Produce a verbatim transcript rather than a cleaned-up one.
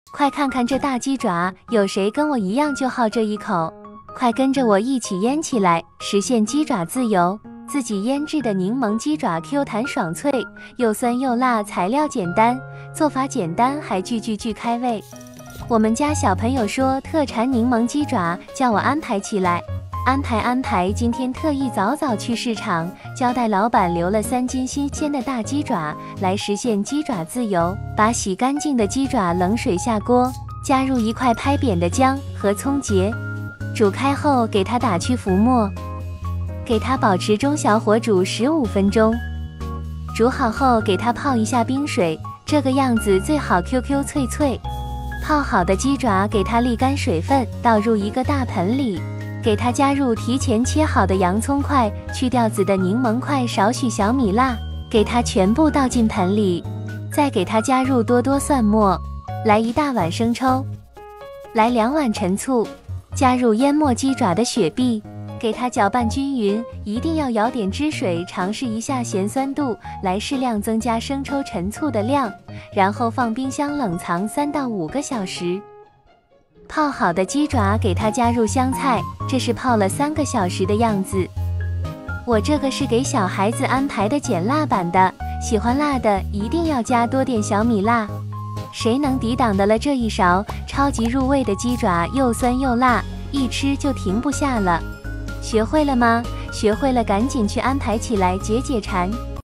快看看这大鸡爪，有谁跟我一样就好这一口？快跟着我一起腌起来，实现鸡爪自由！自己腌制的柠檬鸡爪 Q 弹爽脆，又酸又辣，材料简单，做法简单，还句句句开胃。我们家小朋友说特产柠檬鸡爪，叫我安排起来。安排安排，今天特意早早去市场，交代老板留了三斤新鲜的大鸡爪，来实现鸡爪自由。把洗干净的鸡爪冷水下锅，加入一块拍扁的姜和葱节，煮开后给它打去浮沫，给它保持中小火煮十五分钟。煮好后给它泡一下冰水，这个样子最好 Q Q 脆脆。泡好的鸡爪给它沥干水分，倒入一个大盆里。给它加入提前切好的洋葱块，去掉籽的柠檬块，少许小米辣，给它全部倒进盆里，再给它加入多多蒜末，来一大碗生抽，来两碗陈醋，加入淹没鸡爪的雪碧，给它搅拌均匀，一定要舀点汁水尝试一下咸酸度，来适量增加生抽陈醋的量，然后放冰箱冷藏三到五个小时。泡好的鸡爪给它加入香菜，这是泡了三个小时的样子。我这个是给小孩子安排的减辣版的，喜欢辣的一定要加多点小米辣。谁能抵挡得了这一勺超级入味的鸡爪，又酸又辣，一吃就停不下了。学会了吗？学会了赶紧去安排起来，解解馋。